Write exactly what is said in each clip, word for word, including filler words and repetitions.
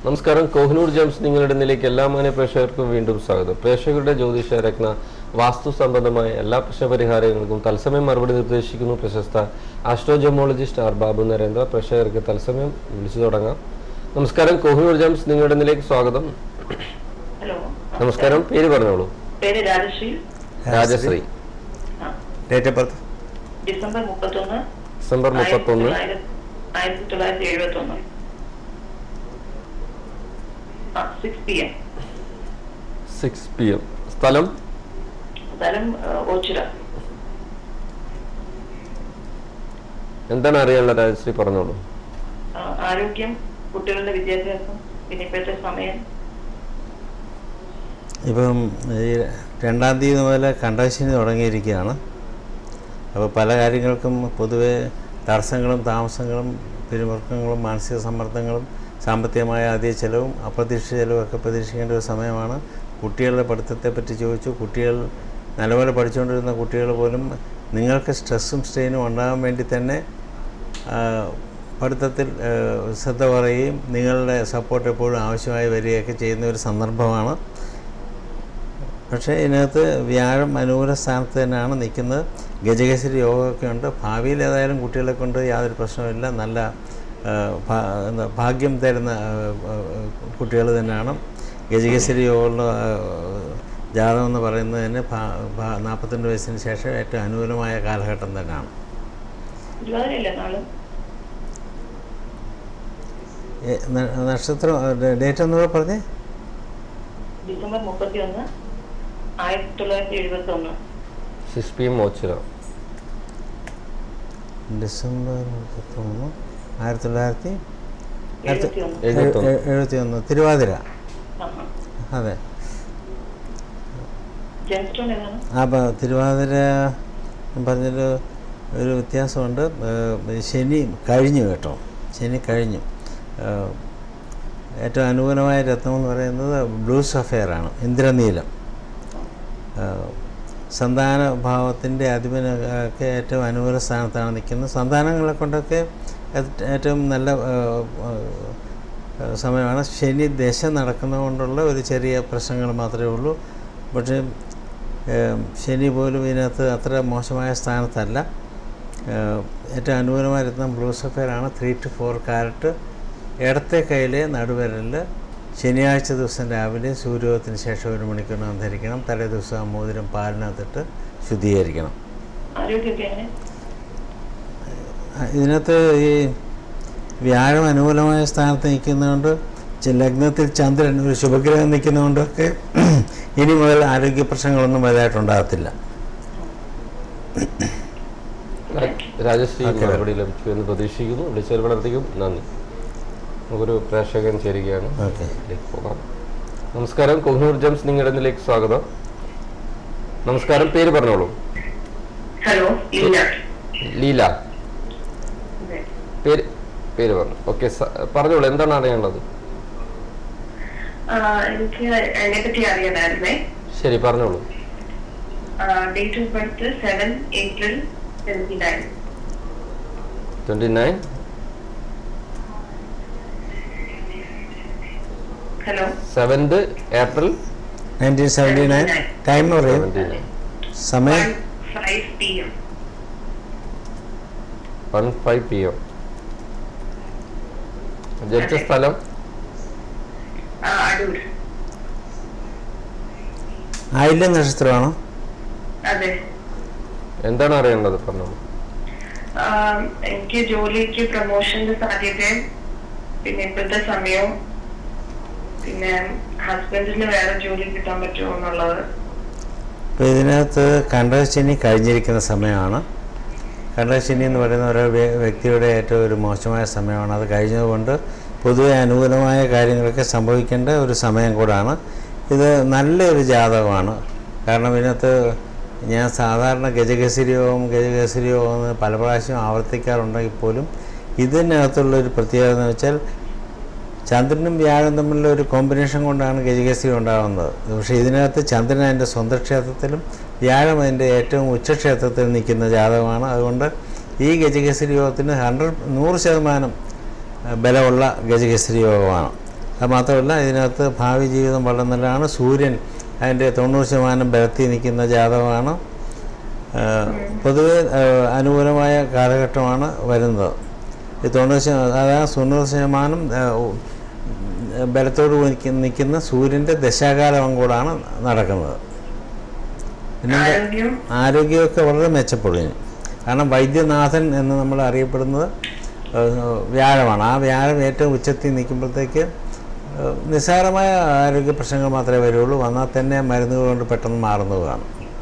നമസ്കാരം. കോഹിനൂർ ജെംസ് നിങ്ങളുടെ ഇടയിലേക്ക് എല്ലാ മാന്യ പ്രേക്ഷകർക്കും വീണ്ടും സ്വാഗതം. പ്രേക്ഷകരുടെ ജ്യോതിഷ രത്ന വാസ്തു സംബന്ധമായ എല്ലാ പ്രശ്നപരിഹാരങ്ങൾക്കും തത്സമയം മറുപടി നിർദ്ദേശിക്കുന്നു പ്രശസ്ത ആസ്ട്രോജമോളജിസ്റ്റ് ആർ ബാബു നരേന്ദ്ര. പ്രേക്ഷകർക്ക് തത്സമയം വിളിച്ചു തുടങ്ങാം. നമസ്കാരം. കോഹിനൂർ ജെംസ് നിങ്ങളുടെ ഇടയിലേക്ക് സ്വാഗതം. ഹലോ, നമസ്കാരം. പേര് പറഞ്ഞോളൂ. പേര് Rajashree. Rajashree. Date of birth December മുപ്പത്തൊന്ന് ഡിസംബർ മുപ്പത്തൊന്ന് ആയിരത്തി തൊള്ളായിരത്തി എഴുപത്തി ഒന്ന് six P M six P M സ്ഥലം സ്ഥലം ഓച്ചിറ. എന്താണ് അറിയാനുള്ള രാജശ്രീ പറഞ്ഞോളൂ. ആരോഗ്യം, കുട്ടികളുടെ വിദ്യാഭ്യാസം, പിന്നെ ഇപ്പോഴത്തെ സമയം. ഇപ്പം ഈ രണ്ടാം തീയതി മുതൽ കണ്ടശനി തുടങ്ങിയിരിക്കുകയാണ്. അപ്പോൾ പല കാര്യങ്ങൾക്കും പൊതുവെ തടസ്സങ്ങളും താമസങ്ങളും പിരിമുറുക്കങ്ങളും മാനസിക സമ്മർദ്ദങ്ങളും സാമ്പത്തികമായ അധിക ചിലവും അപ്രതീക്ഷിത ചിലവും ഒക്കെ പ്രതീക്ഷിക്കേണ്ട ഒരു സമയമാണ്. കുട്ടികളുടെ പഠിത്തത്തെ പറ്റി ചോദിച്ചു. കുട്ടികൾ നല്ലപോലെ പഠിച്ചുകൊണ്ടിരുന്ന കുട്ടികൾ പോലും നിങ്ങൾക്ക് സ്ട്രെസ്സും സ്ട്രെയിനും ഉണ്ടാകാൻ വേണ്ടി തന്നെ പഠിത്തത്തിൽ ശ്രദ്ധ കുറയുകയും നിങ്ങളുടെ സപ്പോർട്ട് എപ്പോഴും ആവശ്യമായി വരികയൊക്കെ ചെയ്യുന്ന ഒരു സന്ദർഭമാണ്. പക്ഷേ ഇതിനകത്ത് വ്യാഴം അനുകൂല സ്ഥാനത്ത് തന്നെയാണ് നിൽക്കുന്നത്. ഗജകേസരി യോഗമൊക്കെ ഉണ്ട്. ഭാവിയിൽ ഏതായാലും കുട്ടികളെ കൊണ്ട് യാതൊരു പ്രശ്നമില്ല. നല്ല ഭാഗ്യം തരുന്ന കുട്ടികൾ തന്നെയാണ്. ഗജകേസരി യോഗമുള്ള ജാതകം എന്ന് പറയുന്നത് തന്നെ നാൽപ്പത്തിരണ്ട് വയസ്സിന് ശേഷം ഏറ്റവും അനുകൂലമായ കാലഘട്ടം തന്നെയാണ്. നക്ഷത്രം ഡേറ്റ് ഒന്നുകൂടെ പറഞ്ഞേ. ഡിസംബർ മുപ്പത്തി ഒന്ന് ആയിരത്തി തൊള്ളായിരത്തി എഴുപത്തി ഒന്ന് six P M Ochira. December മുപ്പത്തൊന്ന് ആയിരത്തി തൊള്ളായിരത്തി എഴുപത്തി ഒന്ന് തിരുവാതിര. അതെ. അപ്പം തിരുവാതിര പറഞ്ഞൊരു ഒരു വ്യത്യാസമുണ്ട്. ശനി കഴിഞ്ഞു കേട്ടോ. ശനി കഴിഞ്ഞു. ഏറ്റവും അനുകൂലമായ രത്നം എന്ന് പറയുന്നത് ബ്ലൂ സഫയറാണ്, ഇന്ദ്രനീലം. സന്താന ഭാവത്തിൻ്റെ അധിപനൊക്കെ ഏറ്റവും അനുകൂല സ്ഥാനത്താണ് നിൽക്കുന്നത്. സന്താനങ്ങളെ കൊണ്ടൊക്കെ ഏറ്റവും നല്ല സമയമാണ്. ശനി ദശ നടക്കുന്നത് കൊണ്ടുള്ള ഒരു ചെറിയ പ്രശ്നങ്ങൾ മാത്രമേ ഉള്ളൂ. പക്ഷേ ശനി പോലും ഇതിനകത്ത് അത്ര മോശമായ സ്ഥാനത്തല്ല. ഏറ്റവും അനുകൂലമായ രത്നം ബ്ലൂ സഫയറാണ്. Three two four carat. ഇടത്തെ കയ്യിലെ നടുവിരലിൽ ശനിയാഴ്ച ദിവസം രാവിലെ സൂര്യോദയത്തിന് ശേഷം ഒരു മണിക്കൂറിനകം ധരിക്കണം. തലേ ദിവസം മോതിരം പാലിനകത്തിട്ട് ശുദ്ധീകരിക്കണം. ഇതിനകത്ത് ഈ വ്യാഴം അനുകൂലമായ സ്ഥാനത്ത് നിൽക്കുന്നതുകൊണ്ട് ലഗ്നത്തിൽ ചന്ദ്രൻ ഒരു ശുഭഗ്രഹം നിൽക്കുന്നതുകൊണ്ടൊക്കെ ഇനി മുതൽ ആരോഗ്യ പ്രശ്നങ്ങളൊന്നും വലുതായിട്ടുണ്ടാകത്തില്ല. രാജശ്രീ മറുപടി ലഭിച്ചു എന്ന് പ്രതീക്ഷിക്കുന്നു. വിളിച്ചതിൽ വളരെയധികം നന്ദി. നമുക്കൊരു പ്രേക്ഷകൻ ചേരുകയാണ്. പോകാം. നമസ്കാരം. കോഹിനൂർ ജെംസ് നിങ്ങളുടെ ഇടയിലേക്ക് സ്വാഗതം. നമസ്കാരം. പേര് പറഞ്ഞോളൂ. ഹലോ, ലീല. പേര് പേര് പറഞ്ഞു. ഓക്കെ, പറഞ്ഞോളൂ. എന്താണ് അറിയേണ്ടത്? എനിക്ക് അതിനെ പറ്റി അറിയാനായിരുന്നേ. ശരി, പറഞ്ഞോളൂ. Date of birth seven April twenty nine twenty nine hello seventh April nineteen seventy nine. Time പറയും. സമയം five P M one five P M. ജനിച്ച സ്ഥലം അടൂർ. ആയില്യം നക്ഷത്രമാണോ? അതെ. എന്താണ് അറിയേണ്ടത്? പറഞ്ഞോളൂ. എനിക്ക് ജോലിക്ക് പ്രൊമോഷന്റെ സാധ്യതയും പിന്നെ ഇപ്പോഴത്തെ സമയവും പിന്നെ ഹസ്ബൻഡിന് വേറെ ജോലി കിട്ടാൻ പറ്റുമോ എന്നുള്ളത്. ഇപ്പോൾ ഇതിനകത്ത് കണ്ടശനി കഴിഞ്ഞിരിക്കുന്ന സമയമാണ്. കണ്ടശനി എന്ന് പറയുന്ന ഓരോ വ്യക്തിയുടെ ഏറ്റവും ഒരു മോശമായ സമയമാണ്. അത് കഴിഞ്ഞതുകൊണ്ട് പൊതുവെ അനുകൂലമായ കാര്യങ്ങളൊക്കെ സംഭവിക്കേണ്ട ഒരു സമയം കൂടാണ്. ഇത് നല്ലൊരു ജാതകമാണ്. കാരണം ഇതിനകത്ത് ഞാൻ സാധാരണ ഗജകേസരി യോഗം ഗജകേസരി യോഗം എന്ന് പല പ്രാവശ്യം ആവർത്തിക്കാറുണ്ടെങ്കിൽ പോലും ഇതിനകത്തുള്ളൊരു പ്രത്യേകത എന്ന് വെച്ചാൽ ചന്ദ്രനും വ്യാഴം തമ്മിലുള്ള ഒരു കോമ്പിനേഷൻ കൊണ്ടാണ് ഗജകേസരി ഉണ്ടാകുന്നത്. പക്ഷേ ഇതിനകത്ത് ചന്ദ്രൻ അതിൻ്റെ സ്വന്തം ക്ഷേത്രത്തിലും വ്യാഴം അതിൻ്റെ ഏറ്റവും ഉച്ചക്ഷേത്രത്തിൽ നിൽക്കുന്ന ജാതകമാണ്. അതുകൊണ്ട് ഈ ഗജകേസരി യോഗത്തിന് ഹൺഡ്രഡ് നൂറ് ശതമാനം ബലമുള്ള ഗജകേസരി യോഗമാണ്. അത് മാത്രമല്ല ഇതിനകത്ത് ഭാവി ജീവിതം വളരെ നല്ലതാണ്. സൂര്യൻ അതിൻ്റെ തൊണ്ണൂറ് ശതമാനം ബലത്തിൽ നിൽക്കുന്ന ജാതകമാണ്. പൊതുവെ അനുകൂലമായ കാലഘട്ടമാണ് വരുന്നത്. ഈ തൊണ്ണൂറ് ശതമാനം അതായത് തൊണ്ണൂറ് ശതമാനം ബലത്തോട് നിൽക്കുന്ന സൂര്യൻ്റെ ദശാകാലം കൂടാണ് നടക്കുന്നത്. പിന്നെ ആരോഗ്യമൊക്കെ വളരെ മെച്ചപ്പെടും. കാരണം വൈദ്യനാഥൻ എന്ന് നമ്മൾ അറിയപ്പെടുന്നത് വ്യാഴമാണ്. ആ വ്യാഴം ഏറ്റവും ഉച്ചത്തിൽ നിൽക്കുമ്പോഴത്തേക്ക് നിസ്സാരമായ ആരോഗ്യ പ്രശ്നങ്ങൾ മാത്രമേ വരുള്ളൂ. വന്നാൽ തന്നെ മരുന്നുകൾ കൊണ്ട് പെട്ടെന്ന് മാറുന്നതാണ്.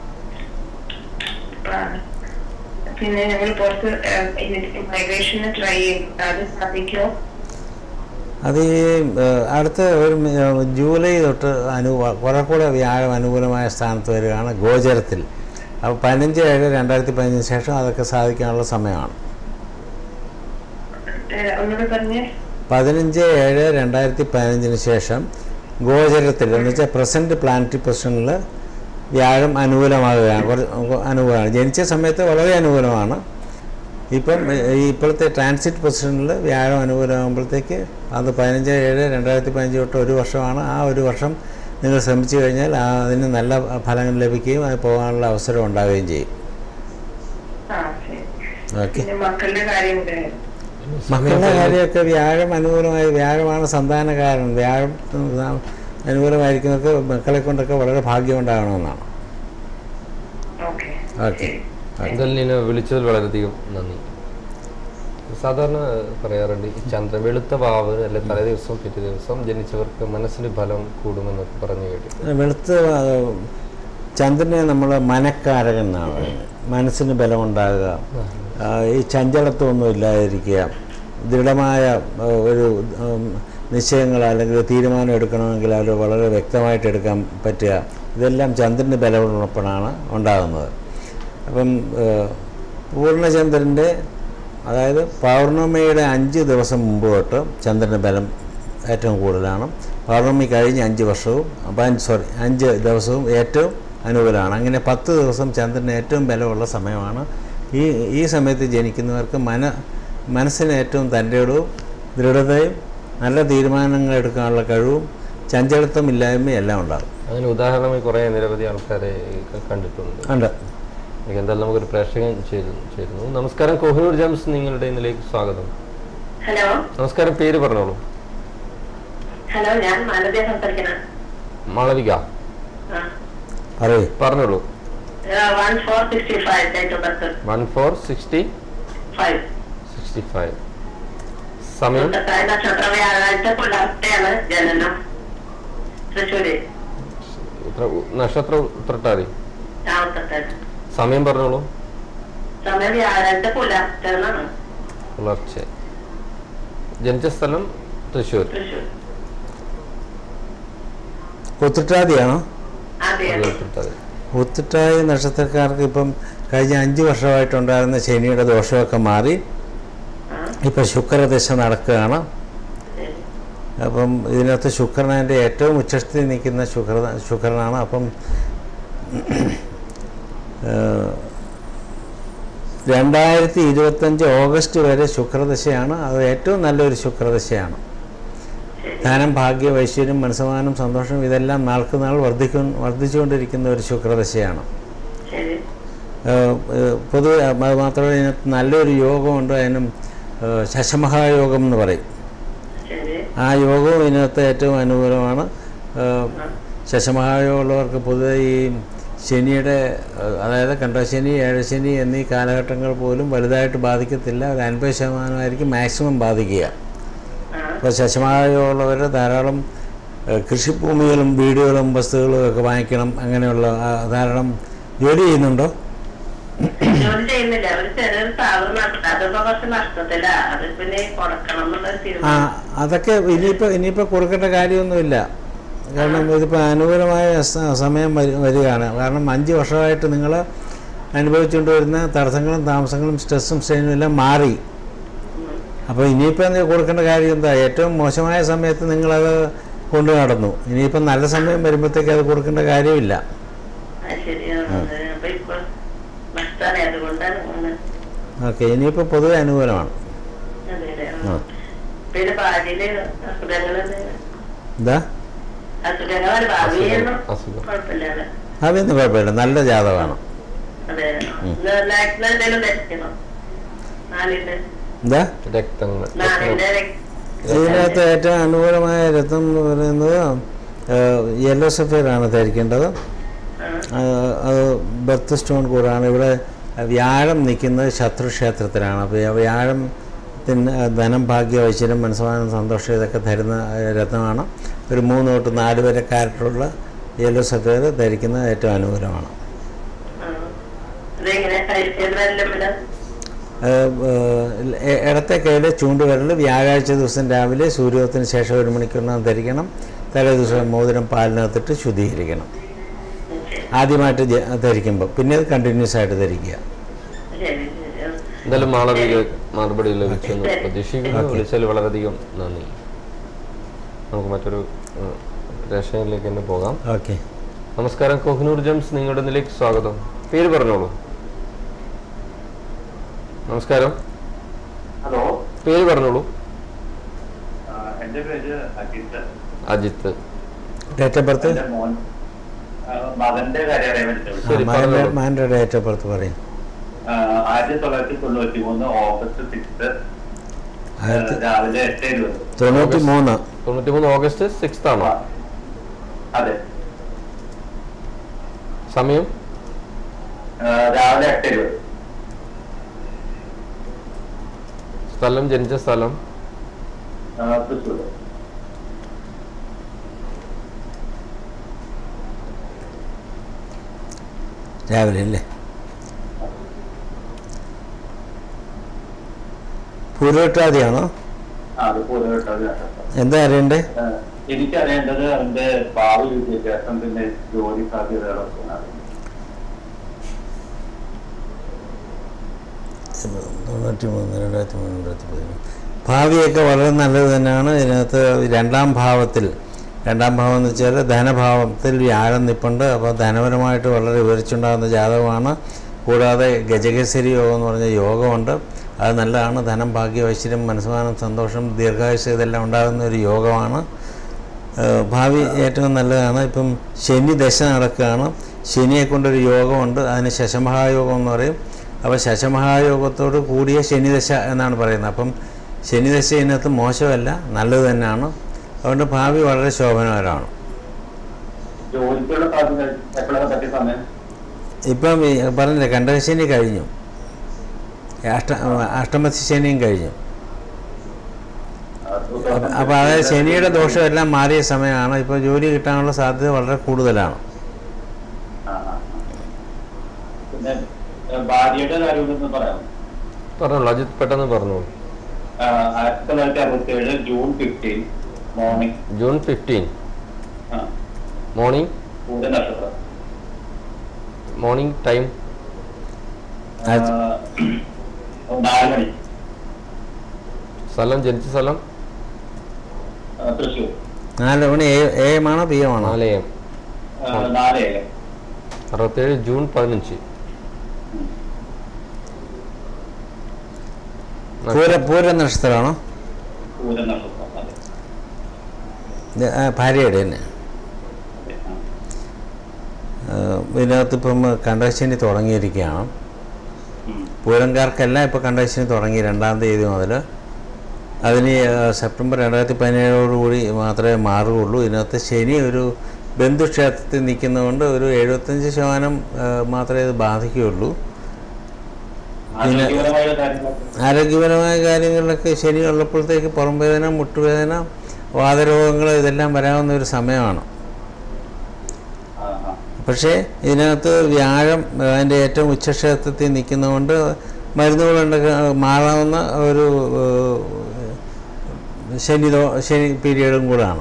പിന്നെ ഞങ്ങൾ പുറത്ത് മൈഗ്രേഷന് ട്രൈ ചെയ്യും, അത് സാധിക്കുമോ? അത് ഈ അടുത്ത ഒരു ജൂലൈ തൊട്ട് അനു കുറെ കൂടെ വ്യാഴം അനുകൂലമായ സ്ഥാനത്ത് വരികയാണ് ഗോചരത്തിൽ. അപ്പോൾ പതിനഞ്ച് ഏഴ് രണ്ടായിരത്തി പതിനഞ്ചിന് ശേഷം അതൊക്കെ സാധിക്കാനുള്ള സമയമാണ്. പതിനഞ്ച് ഏഴ് രണ്ടായിരത്തി പതിനഞ്ചിന് ശേഷം ഗോചരത്തിൽ എന്ന് വെച്ചാൽ പ്രസൻറ്റ് പ്ലാനറ്ററി പൊസിഷനിൽ വ്യാഴം അനുകൂലമാകുകയാണ്. കുറച്ച് അനുകൂലമാണ്. ജനിച്ച സമയത്ത് വളരെ അനുകൂലമാണ്. ഇപ്പം ഇപ്പോഴത്തെ ട്രാൻസിറ്റ് പൊസിഷനിൽ വ്യാഴം അനുകൂലമാകുമ്പോഴത്തേക്ക് അത് പതിനഞ്ച് ഏഴ് രണ്ടായിരത്തി പതിനഞ്ച് തൊട്ട് ഒരു വർഷമാണ്. ആ ഒരു വർഷം നിങ്ങൾ ശ്രമിച്ചു കഴിഞ്ഞാൽ അതിന് നല്ല ഫലങ്ങൾ ലഭിക്കുകയും അത് പോകാനുള്ള അവസരം ഉണ്ടാവുകയും ചെയ്യും. ഓക്കെ. മക്കളുടെ കാര്യമൊക്കെ വ്യാഴം അനുകൂലമായി, വ്യാഴമാണ് സന്താനകാരൻ. വ്യാഴം അനുകൂലമായിരിക്കുന്നവർക്ക് മക്കളെ കൊണ്ടൊക്കെ വളരെ ഭാഗ്യം ഉണ്ടാകണമെന്നാണ്. ഓക്കെ. എന്തായാലും വിളിച്ചതിൽ വളരെയധികം നന്ദി. സാധാരണ പറയാറുണ്ട് ഈ ചന്ദ്രൻ വെളുത്ത വാവ് അല്ലെ തലേ ദിവസം പിറ്റേ ദിവസം ജനിച്ചവർക്ക് മനസ്സിന് ബലം കൂടുമെന്നൊക്കെ പറഞ്ഞു കേട്ടിട്ടുണ്ട്. വെളുത്ത ചന്ദ്രനെ നമ്മൾ മനക്കാരകൻ എന്നാണ് പറയുന്നത്. മനസ്സിന് ബലമുണ്ടാകുക, ഈ ചഞ്ചലത്വമൊന്നും ഇല്ലാതിരിക്കുക, ദൃഢമായ ഒരു നിശ്ചയങ്ങൾ അല്ലെങ്കിൽ തീരുമാനം എടുക്കണമെങ്കിൽ അത് വളരെ വ്യക്തമായിട്ട് എടുക്കാൻ പറ്റുക, ഇതെല്ലാം ചന്ദ്രൻ്റെ ബലമുള്ളപ്പോഴാണ് ഉണ്ടാകുന്നത്. അപ്പം പൂർണ്ണചന്ദ്രൻ്റെ അതായത് പൗർണമിയുടെ അഞ്ച് ദിവസം മുമ്പ് തൊട്ട് ചന്ദ്രൻ്റെ ബലം ഏറ്റവും കൂടുതലാണ്. പൗർണമി കഴിഞ്ഞ് അഞ്ച് വർഷവും അപ്പം സോറി അഞ്ച് ദിവസവും ഏറ്റവും അനുകൂലമാണ്. അങ്ങനെ പത്ത് ദിവസം ചന്ദ്രന് ഏറ്റവും ബലമുള്ള സമയമാണ്. ഈ ഈ സമയത്ത് ജനിക്കുന്നവർക്ക് മന മനസ്സിന് ഏറ്റവും തൻ്റെയിടവും ദൃഢതയും നല്ല തീരുമാനങ്ങൾ എടുക്കാനുള്ള കഴിവും ചഞ്ചലത്വം ഇല്ലായ്മയും എല്ലാം ഉണ്ടാകും. അതിന് ഉദാഹരണമായി കുറേ നിരവധി ആൾക്കാരെ കണ്ടിട്ടുണ്ട്. ഉണ്ട്. എന്തായാലും നമുക്കൊരു പ്രേക്ഷകൻ ചേരുന്നു. നമസ്കാരം, കോഹിനൂർ ജംസ് നിങ്ങളുടെ ഇന്നിലേക്ക് സ്വാഗതം. ഹലോ, നമസ്കാരം. പേര് പറഞ്ഞോളൂ. ഹലോ, ഞാൻ മാലവിക സംസാരിക്കണം. മാളവിക, പറഞ്ഞോളൂ. വൺ ഫോർ സിക്സ്റ്റി ഫൈവ് സമയം നക്ഷത്രം ഉത്രട്ടാതി. സമയം പറഞ്ഞോളൂ. പുലർച്ചെ. ജനിച്ച സ്ഥലം തൃശ്ശൂർ. ഉത്രട്ടാതിയാണോ? ഉത്രട്ടാതി നക്ഷത്രക്കാർക്ക് ഇപ്പം കഴിഞ്ഞ അഞ്ച് വർഷമായിട്ടുണ്ടായിരുന്ന ശനിയുടെ ദോഷമൊക്കെ മാറി ഇപ്പം ശുക്രദശ നടക്കുകയാണ്. അപ്പം ഇതിനകത്ത് ശുക്രൻ്റെ ഏറ്റവും ഉച്ചത്തിൽ നിൽക്കുന്ന ശുക്ര ശുക്രനാണ്. അപ്പം രണ്ടായിരത്തി ഇരുപത്തഞ്ച് ഓഗസ്റ്റ് വരെ ശുക്രദശയാണ്. അത് ഏറ്റവും നല്ലൊരു ശുക്രദശയാണ്. ധനം, ഭാഗ്യ, ഐശ്വര്യം, മനസ്സമാനം, സന്തോഷം ഇതെല്ലാം നാൾക്ക് നാൾ വർദ്ധിക്കു വർദ്ധിച്ചുകൊണ്ടിരിക്കുന്ന ഒരു ശുക്രദശയാണ്. പൊതുവെ അത് മാത്രമല്ല ഇതിനകത്ത് നല്ലൊരു യോഗമുണ്ട്. അതിനും ശശമഹായോഗം എന്ന് പറയും. ആ യോഗവും ഇതിനകത്ത് ഏറ്റവും അനുകൂലമാണ്. ശശമഹായോഗമുള്ളവർക്ക് പൊതുവെ ഈ ശനിയുടെ അതായത് കണ്ടശനി, ഏഴശനി എന്നീ കാലഘട്ടങ്ങൾ പോലും വലുതായിട്ട് ബാധിക്കത്തില്ല. ഒരു അൻപത് ശതമാനമായിരിക്കും മാക്സിമം ബാധിക്കുക. അപ്പോൾ ശശമഹായോഗമുള്ളവർ ധാരാളം കൃഷിഭൂമികളും വീടുകളും വസ്തുക്കളും ഒക്കെ വാങ്ങിക്കണം. അങ്ങനെയുള്ള ധാരാളം ജോലി ചെയ്യുന്നുണ്ടോ? ആ അതൊക്കെ ഇനിയിപ്പോൾ ഇനിയിപ്പോൾ കൊടുക്കേണ്ട കാര്യമൊന്നുമില്ല. കാരണം ഇതിപ്പോൾ അനുകൂലമായ സമയം വരികയാണ്. കാരണം അഞ്ച് വർഷമായിട്ട് നിങ്ങൾ അനുഭവിച്ചുകൊണ്ട് വരുന്ന തടസ്സങ്ങളും താമസങ്ങളും സ്ട്രെസ്സും സ്ട്രെയിനും എല്ലാം മാറി. അപ്പോൾ ഇനിയിപ്പോൾ എന്ത് കൊടുക്കേണ്ട കാര്യം എന്താ? ഏറ്റവും മോശമായ സമയത്ത് നിങ്ങളത് കൊണ്ടു നടന്നു. ഇനിയിപ്പം നല്ല സമയം വരുമ്പോഴത്തേക്ക് അത് കൊടുക്കേണ്ട കാര്യമില്ല. ഓക്കെ, ഇനിയിപ്പോൾ പൊതുവെ അനുകൂലമാണ്. എന്താ അസുഖങ്ങൾ ഭാവിയൊന്നും അസുഖം കുഴപ്പമില്ലാതെ. അതൊന്നും കുഴപ്പമില്ല, നല്ല ജാതകമാണ്. അതെ, നാട്ടിൽ എന്തെങ്കിലും ധരിക്കണം. നാലിന്റെ എന്താ രക്തങ്ങൾ നാലിന്റെ ഇതിനകത്ത് ഏറ്റവും അനുകൂലമായ രത്നം എന്ന് പറയുന്നത് യെല്ലോ സഫയറാണ് ധരിക്കേണ്ടത്. അത് ബർത്ത് സ്റ്റോൺ കൂടാണ്. ഇവിടെ വ്യാഴം നിൽക്കുന്നത് ശത്രുക്ഷേത്രത്തിലാണ്. അപ്പോൾ വ്യാഴത്തിന് ധനം, ഭാഗ്യ, ഐശ്വര്യം, മനസ്സമാനം, സന്തോഷം ഇതൊക്കെ തരുന്ന രത്നമാണ്. ഒരു മൂന്ന് തൊട്ട് നാല് വരെ ക്യാരക്ടറുള്ള യെല്ലോ സഫയർ ധരിക്കുന്നത് ഏറ്റവും അനുകൂലമാണ്. ഇടത്തെ കയ്യിൽ ചൂണ്ടുവിരൽ വ്യാഴാഴ്ച ദിവസം രാവിലെ സൂര്യോദയത്തിന് ശേഷം ഒരു മണിക്കൂറിനകം ധരിക്കണം. തലേ ദിവസം മോതിരം പാലിനകത്തിട്ട് ശുദ്ധീകരിക്കണം ആദ്യമായിട്ട് ധരിക്കുമ്പോൾ. പിന്നെ അത് കണ്ടിന്യൂസ് ആയിട്ട് ധരിക്കുക. എന്തായാലും മാളവിക മറുപടി ലഭിച്ചെന്ന് പ്രതീക്ഷിക്കുന്നു. വിളിച്ചാൽ വളരെയധികം നന്ദി. നമുക്ക് മറ്റൊരു പ്രേക്ഷകരിലേക്ക് തന്നെ പോകാം. ഓക്കെ, നമസ്കാരം. കോഹിനൂർ ജെംസ് നിങ്ങളുടെ നിലയ്ക്ക് സ്വാഗതം. പേര് പറഞ്ഞോളൂ. നമസ്കാരം. ഹലോ, പേര് പറഞ്ഞോളൂ. എന്റെ പേര് Ajith. Ajith. Date of birth? മകന്റെ കാര്യം. മകന്റെ ഡേറ്റ് ഓഫ് ബർത്ത് പറയും. ആയിരത്തി തൊള്ളായിരത്തി തൊണ്ണൂറ്റി മൂന്ന് ഓഗസ്റ്റ് സിക്സ് രാവിലെ എട്ട് ഇരുപത്. തൊണ്ണൂറ്റി മൂന്ന് തൊണ്ണൂറ്റി മൂന്ന് ഓഗസ്റ്റ് സിക്സ് ആണോ? അതെ. സമയം രാവിലെ എട്ട് ഇരുപത്. സ്ഥലം, ജനിച്ച സ്ഥലം? തൃശ്ശൂർ. രാവിലെ അല്ലേ? പൂരവട്ടാതിയാണോ? എന്താ അറിയണ്ടേ? എനിക്കറിയേണ്ടത് അവന്റെ ഭാവി വിദ്യാഭ്യാസം, പിന്നെ ജോലി സാധ്യതകളൊക്കെയാണ്. തൊണ്ണൂറ്റി മൂന്ന് രണ്ടായിരത്തി മൂന്ന് രണ്ടായിരത്തി പതിമൂന്ന് ഭാവിയൊക്കെ വളരെ നല്ലത് തന്നെയാണ്. ഇതിനകത്ത് രണ്ടാം ഭാവത്തിൽ, രണ്ടാം ഭാവം എന്ന് വെച്ചാൽ ധനഭാവത്തിൽ വ്യാഴം നിൽപ്പുണ്ട്. അപ്പോൾ ധനപരമായിട്ട് വളരെ ഉയർച്ചയുണ്ടാകുന്ന ജാതകമാണ്. കൂടാതെ ഗജകേസരി യോഗം എന്ന് പറഞ്ഞ യോഗമുണ്ട്. അത് നല്ലതാണ്. ധനം, ഭാഗ്യം, ഐശ്വര്യം, മനസ്സമാനം, സന്തോഷം, ദീർഘായുസ് ഇതെല്ലാം ഉണ്ടാകുന്ന ഒരു യോഗമാണ്. ഭാവി ഏറ്റവും നല്ലതാണ്. ഇപ്പം ശനി ദശ നടക്കുകയാണ്. ശനിയെ കൊണ്ടൊരു യോഗമുണ്ട്. അതിന് ശശമഹായോഗം എന്ന് പറയും. അപ്പോൾ ശശമഹായോഗത്തോട് കൂടിയ ശനിദശ എന്നാണ് പറയുന്നത്. അപ്പം ശനിദശ ഇതിനകത്ത് മോശമല്ല, നല്ലത് തന്നെയാണ്. അതുകൊണ്ട് ഭാവി വളരെ ശോഭനകരമാണ്. ഇപ്പം പറഞ്ഞില്ലേ, കണ്ടകശനി കഴിഞ്ഞു, അഷ്ട അഷ്ടമശനിയും കഴിഞ്ഞു. അപ്പോൾ അതായത് ശനിയുടെ ദോഷമെല്ലാം മാറിയ സമയമാണ്. ഇപ്പോൾ ജോലി കിട്ടാനുള്ള സാധ്യത വളരെ കൂടുതലാണ്. പറഞ്ഞോളൂ അജിത്, പെട്ടെന്ന് പറഞ്ഞോളൂ. ആയിരത്തി തൊള്ളായിരത്തി അറുപത്തി ഏഴ് June fifteen morning. June fifteen morning. Morning time നാല് മണി. സ്ഥലം, ജനിച്ച സ്ഥലം? തൃശ്ശൂർ. നാല് മണി എ എം ആണോ പി എം ആണോ? നാല് എം. നാല് എ എം. അറുപത്തേഴ് ജൂൺ പതിനഞ്ച്. പൂര പൂര നക്ഷത്രമാണോ? ഭാര്യയുടെ തന്നെ. ഇതിനകത്ത് ഇപ്പം കണ്ടകശനി തുടങ്ങിയിരിക്കുകയാണ്. പൂരംകാർക്കെല്ലാം ഇപ്പോൾ കണ്ടകശനി തുടങ്ങി രണ്ടാം തീയതി മുതൽ. അതിന് സെപ്റ്റംബർ രണ്ടായിരത്തി പതിനേഴോടുകൂടി മാത്രമേ മാറുകയുള്ളൂ. ഇതിനകത്ത് ശനി ഒരു ബന്ധുക്ഷേത്രത്തിൽ നിൽക്കുന്നതുകൊണ്ട് ഒരു എഴുപത്തഞ്ച് ശതമാനം മാത്രമേ ഇത് ബാധിക്കുകയുള്ളൂ. പിന്നെ ആരോഗ്യപരമായ കാര്യങ്ങളിലൊക്കെ ശനി ഉള്ളപ്പോഴത്തേക്ക് പുറം വേദന, മുട്ടുവേദന, വാതരോഗങ്ങൾ ഇതെല്ലാം വരാവുന്ന ഒരു സമയമാണ്. പക്ഷേ ഇതിനകത്ത് വ്യാഴം അതിൻ്റെ ഏറ്റവും ഉച്ചക്ഷേത്രത്തിൽ നിൽക്കുന്നതുകൊണ്ട് മരുന്നുകളുണ്ട്, മാറാവുന്ന ഒരു ശനി ശനി പീരീഡും കൂടാണ്.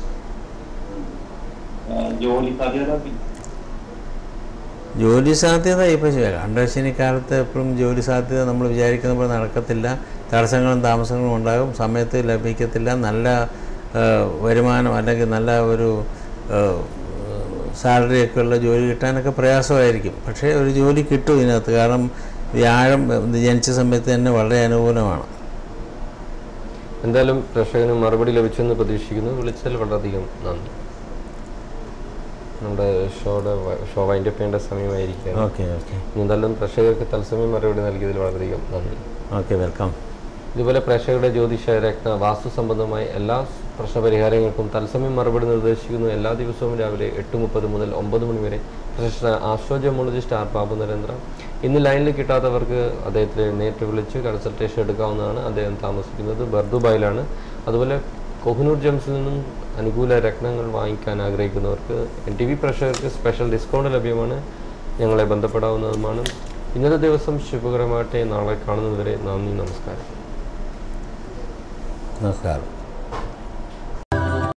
ജോലി സാധ്യത ഇപ്പോൾ കണ്ടകശനിക്കാലത്ത് എപ്പോഴും ജോലി സാധ്യത നമ്മൾ വിചാരിക്കുന്ന പോലെ നടക്കത്തില്ല. തടസ്സങ്ങളും താമസങ്ങളും ഉണ്ടാകും, സമയത്ത് ലഭിക്കത്തില്ല. നല്ല വരുമാനം അല്ലെങ്കിൽ നല്ല ഒരു സാലറിയൊക്കെ ഉള്ള ജോലി കിട്ടാനൊക്കെ പ്രയാസമായിരിക്കും. പക്ഷേ ഒരു ജോലി കിട്ടും ഇതിനകത്ത്. കാരണം വ്യാഴം ജനിച്ച സമയത്ത് തന്നെ വളരെ അനുകൂലമാണ്. എന്തായാലും പ്രേക്ഷകന് മറുപടി ലഭിച്ചെന്ന് പ്രതീക്ഷിക്കുന്നു. വിളിച്ചാൽ വളരെയധികം നന്ദി. നമ്മുടെ ഷോയുടെ ഷോ വൈൻഡ് അപ്പ് ചെയ്യേണ്ട സമയമായിരിക്കും. ഓക്കെ ഓക്കെ എന്തായാലും പ്രേക്ഷകർക്ക് തത്സമയം മറുപടി നൽകിയതിൽ വളരെയധികം നന്ദി. Okay, welcome. ഇതുപോലെ പ്രേക്ഷകരുടെ ജ്യോതിഷ രത്ന വാസ്തു സംബന്ധമായ എല്ലാ പ്രശ്നപരിഹാരങ്ങൾക്കും തത്സമയം മറുപടി നിർദ്ദേശിക്കുന്നു. എല്ലാ ദിവസവും രാവിലെ എട്ട് മുപ്പത് മുതൽ ഒമ്പത് മണി വരെ പ്രശസ്ത ആസ്ട്രോജമോളജിസ്റ്റ് ആർ ബാബു നരേന്ദ്ര. ഇന്ന് ലൈനിൽ കിട്ടാത്തവർക്ക് അദ്ദേഹത്തെ നേരിട്ട് വിളിച്ച് കൺസൾട്ടേഷൻ എടുക്കാവുന്നതാണ്. അദ്ദേഹം താമസിക്കുന്നത് ബർദുബായിലാണ്. അതുപോലെ കോഹിനൂർ ജംസിൽ നിന്നും അനുകൂല രത്നങ്ങൾ വാങ്ങിക്കാൻ ആഗ്രഹിക്കുന്നവർക്ക് എൻ ടി വി പ്രേക്ഷകർക്ക് സ്പെഷ്യൽ ഡിസ്കൗണ്ട് ലഭ്യമാണ്. ഞങ്ങളെ ബന്ധപ്പെടാവുന്നതുമാണ്. ഇന്നത്തെ ദിവസം ശുഭകരമാകട്ടെ. നാളെ കാണുന്നതുവരെ നന്ദി, നമസ്കാരം. നമസ്കാരം.